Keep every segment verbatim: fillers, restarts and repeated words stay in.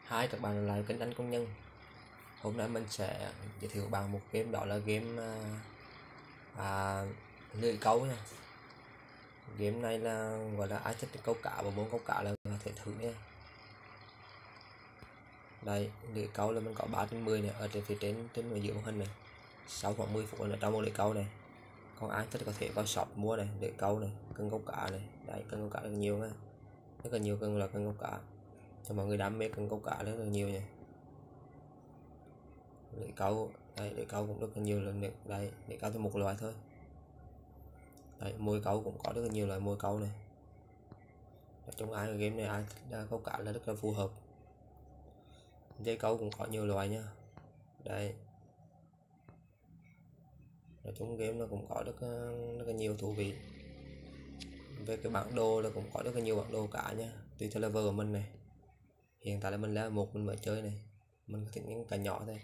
Hai các bạn lại kênh Anh Công Nhân. Hôm nay mình sẽ giới thiệu bạn một game, đó là game à, à, lưỡi câu nha. Game này là gọi là ai thích câu cá và muốn câu cá là có thể thử nha. Đây, lưỡi câu là mình có ba trên mười này ở trên phía trên trên ở dưới màn hình này. Sau khoảng mười phút là trong một lưỡi câu này. Còn ai thích có thể vào shop mua này, lưỡi câu này, cân câu cá này. Đây, cân câu cá rất nhiều nha. Rất là nhiều cân là cân câu cá. Cho mọi người đam mê cân câu cá rất là nhiều nha. Lưỡi câu đây, lưỡi câu cũng rất là nhiều lần đây, lưỡi câu thì một loại thôi. Đấy, mồi câu cũng có rất là nhiều loại mồi câu này. Trong ai game này ai thích câu cá là rất là phù hợp. Dây câu cũng có nhiều loại nha. Đây, ở trong game nó cũng có rất, rất là nhiều thú vị. Về cái bản đồ là cũng có rất là nhiều bản đồ cả nha, tùy theo level của mình này. Hiện tại là mình level một, mình mới chơi này, mình thích những cả nhỏ thôi.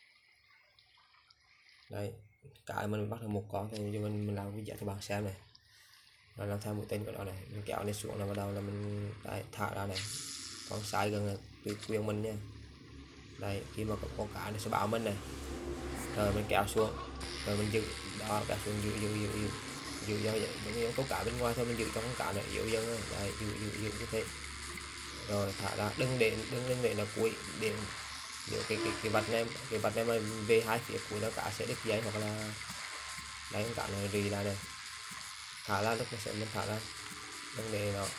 Đây, cái mình bắt được một con thì mình mình làm video cho bạn xem này. Rồi làm theo mũi tên của nó này, mình kéo lên xuống là bắt đầu là mình đây, thả ra này. Con sai gần là tùy quyền mình nha. Đây, khi mà có con cá này sẽ báo mình này, rồi mình kéo xuống, rồi mình giữ đó, kéo xuống giữ giữ giữ giữ giữ do vậy, giống như câu cá bên ngoài thôi, mình giữ cho con cá này yếu dần. Đây, giữ giữ giữ như thế, rồi thả ra, đừng để đừng đừng để là cuối, để nếu cái cái cái vạch này cái vạch này mà về hai phía cuối nó cá sẽ đứt dây hoặc là đấy, con cá này rì lại này, thả ra lúc nó sẽ mình thả ra, đừng để nó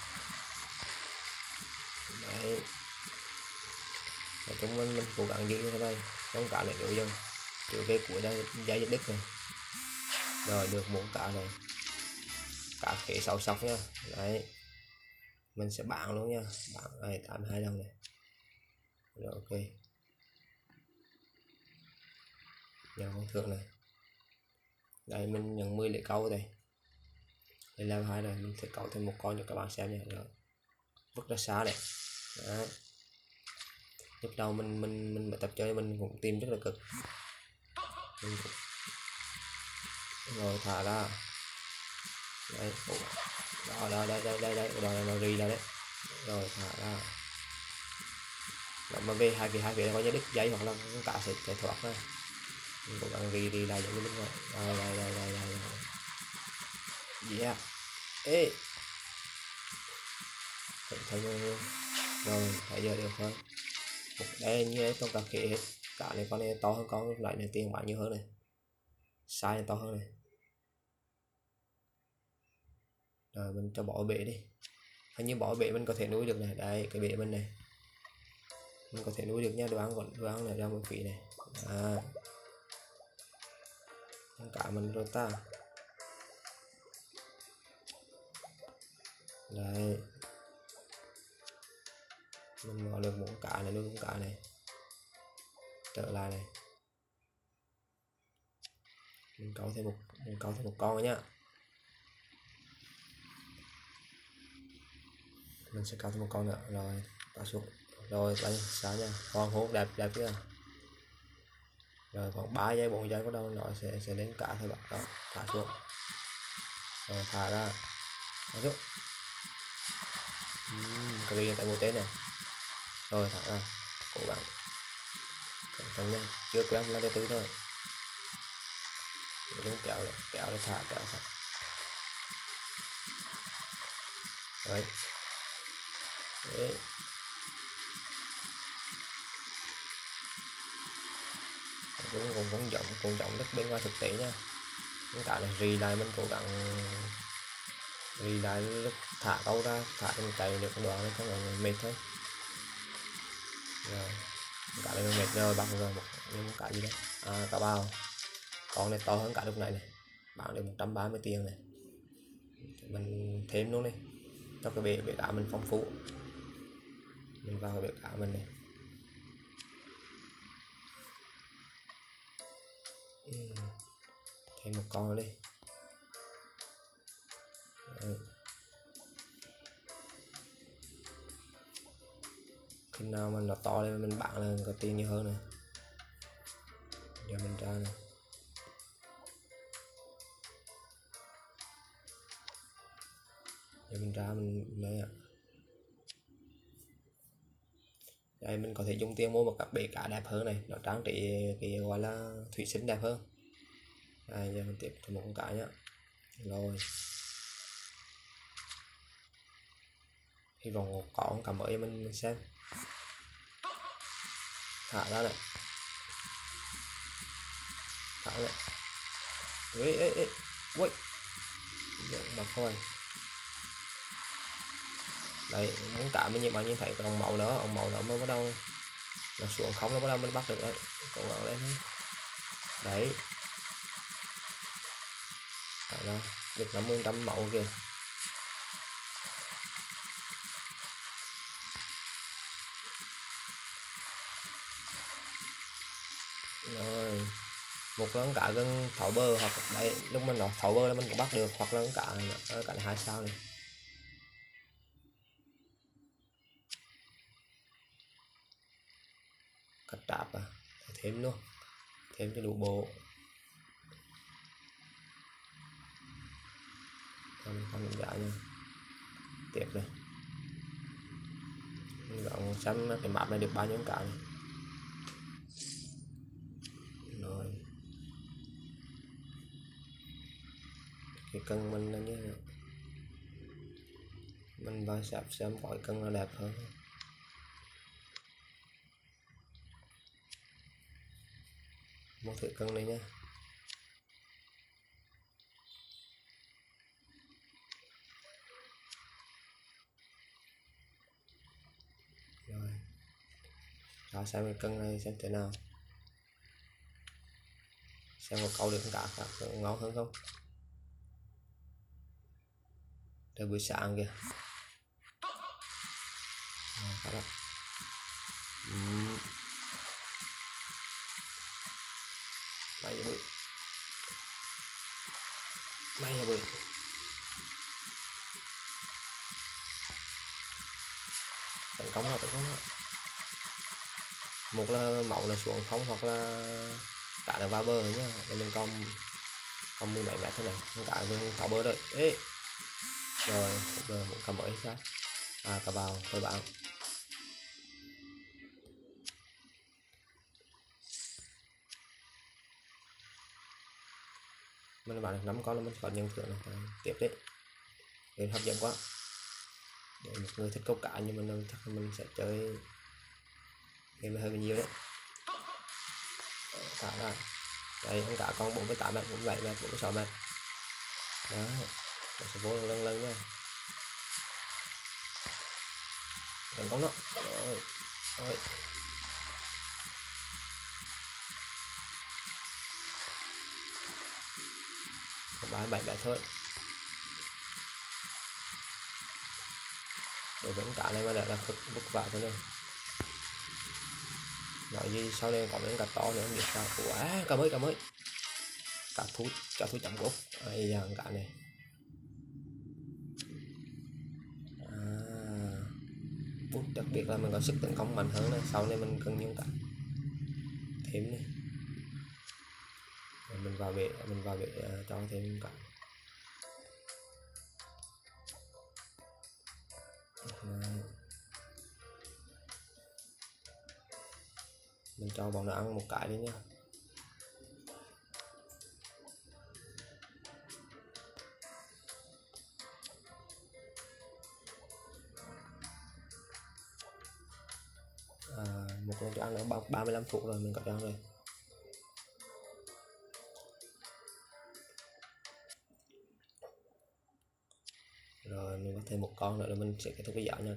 đấy. Nói chung mình mình cố gắng giữ như thế này, con cá này yếu dần, trở về cuối đây dây đứt này, rồi được một cá này, cá khế sáu sọc nha. Đấy, mình sẽ bán luôn nha, bán này tám mươi hai đồng này, rồi ok, nhận con thưởng này. Đây, mình nhận mười lưỡi câu đây, đây là hai này, mình sẽ câu thêm một con cho các bạn xem nha. Rồi vứt ra xa này. Đó, lúc đầu mình mình mình mới tập chơi mình cũng tìm rất là cực, mình cũng... rồi thả ra đây, đó đó đây đây đây đây đó là nó rì ra đấy, rồi thả ra. Đó, mà về hai phía hai phía có nhớ đứt dây hoặc là cả sẽ chạy thoát ra, mình cố gắng rì rì lại giống như bên ngoài. Đây đây đây đây đây, đây. Yeah, ê thấy rồi, rồi thấy giờ được thôi. Đây như đấy, con cà khế hết cả này, con này to hơn con loại này, tiền bán nhiều hơn này, size này to hơn này. Rồi mình cho bỏ bể đi, hình như bỏ bể mình có thể nuôi được này. Đây, cái bể mình này mình có thể nuôi được nha, đồ ăn còn đồ ăn này ra một phí này. À, cả mình rồi ta. Đây, mình bỏ được một cá này luôn, cá này trở lại này, mình câu thêm một mình câu thêm một con nhá, mình sẽ câu thêm một con nữa, rồi cá xuống, rồi bay xa nha, hoàng hôn đẹp đẹp chưa. Rồi khoảng ba giây bốn giây bắt đầu nó sẽ sẽ lên cá thôi bạn. Đó, thả xuống, rồi thả ra, thả xuống. Uhm, cái gì tại một tên này, rồi thả ra, cố gắng cẩn thận nha, chưa quen là từ thôi, đúng kéo rồi, kéo rồi thả kéo thả. Đấy, đấy. Cũng cũng cũng giống cũng giống đất bên ngoài thực tế nha. Những cái này rì lại, mình cố gắng rì lại lúc thả câu ra, thả trên chạy được đoạn này không là mệt thôi. Rồi cả này mệt rồi, bắt rồi một nhưng cả gì đấy, à, cả bao con này to hơn cả lúc này này, bán được một trăm ba mươi tiền này, mình thêm luôn đi cho cái bể bể cá mình phong phú, mình vào bể cá mình này. Thêm một con nữa đi. Đấy. Khi nào mà nó to lên mình bán là có tiền nhiều hơn này. Giờ mình ra này, giờ mình ra mình lấy ạ. Đây mình có thể dùng tiền mua một cặp bể cá đẹp hơn này, nó trang trí cái gọi là thủy sinh đẹp hơn. Đây giờ mình tiếp thêm một con cá nhá. Rồi hy vọng có con cá mới mình, mình xem. Thả ra này, thả này. Ê ê ê, ui mà thôi. Đây muốn cá mình như bạn nhìn thấy còn màu nữa, ông màu nữa mới bắt đầu nó xuống không, nó bắt đầu mình bắt được đấy, còn ngọn lên đấy. Đấy là được năm mươi trăm mẫu kìa. Rồi một lần cả gần thấu bờ, hoặc đấy lúc mình nó thấu bờ là mình cũng bắt được, hoặc là cả cả hai sao này. Cắt tráp à, thêm luôn, thêm cho đủ bộ. Mình không đánh giá nha. Tiếp này mình gọn xem cái map này được bao nhiêu cá này. Rồi cái cân mình là như này. Mình vào sạp xem coi cân nó đẹp hơn. Một thử cân này nha. Rồi đó, xem cái cân này xem thế nào, xem có câu được cả khác ngon hơn không. Đây buổi sáng kìa. Đó, uhm. Mày bự, mày là bự. Tấn công là tấn công là. Một là mẫu là xuống không, hoặc là cả là vào bờ nhá. Để mình còn còn mười bảy mét thế này, không cả mình tháo bờ rồi. Ê rồi giờ một cầm mới sao à, cả vào tôi bảo mình bảo được năm con là mình còn nhận thưởng này. Tiếp đấy, đến hấp dẫn quá. Để một người thích câu cá nhưng mình chắc mình sẽ chơi game hơi nhiều đấy. Cả ra đây con cá con bốn mươi tám mét, bốn mươi bảy mét, bốn mươi sáu mét đó. Nó sẽ vô lần lần nha. Thành công đó. Rồi rồi ba mươi bảy mét thôi. Đối với cá này mà đã là cực vất vả thế này. Nói gì sau đây có những cá to nữa không biết sao. Quá cá mới, cá mới, cá thú, cá thú chấm gốc. Ai da cá này à, bút đặc biệt là mình có sức tấn công mạnh hơn này. Sau này mình cần những cá thêm này. Rồi mình vào bể, mình vào bể uh, cho thêm cả. Mình cho bọn nó ăn một cái đi nha. À, một con cho ăn nữa ba mươi lăm phút rồi mình có cho ăn rồi. Rồi mình có thêm một con nữa là mình sẽ kết thúc cái video nha.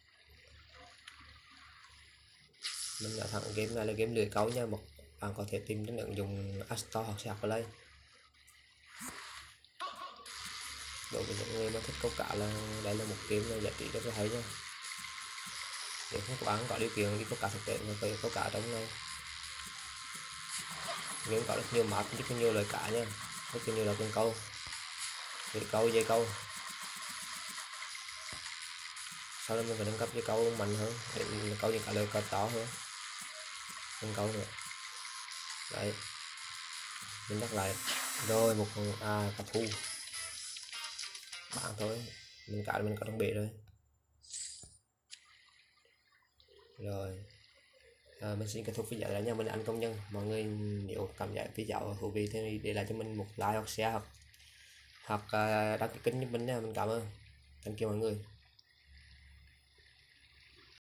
Mình đã thẳng game này là game lưới câu nha. Một bạn có thể tìm đến ứng dụng App Store hoặc Shark Play. Đối với những người mà thích câu cá là đây là một game là giá trị rất là hay nha. Nếu không các bạn có điều kiện đi câu cá thực tế và phải câu cá trong này, game có rất nhiều map, rất nhiều loại cá nha, rất nhiều loại cần câu, lưới câu, dây câu. Sau đó mình phải nâng cấp dây câu mạnh hơn để câu những cá lời câu to hơn, cần câu nữa. Đấy mình nhắc lại rồi một con à, cá thu bạn thôi, mình cả mình có trong bể rồi. Rồi à, mình xin kết thúc video lại nha. Mình là anh công nhân. Mọi người nếu cảm giác video thú vị thì để lại cho mình một like hoặc share hoặc hoặc uh, đăng ký kênh giúp mình nha. Mình cảm ơn. Thank you mọi người.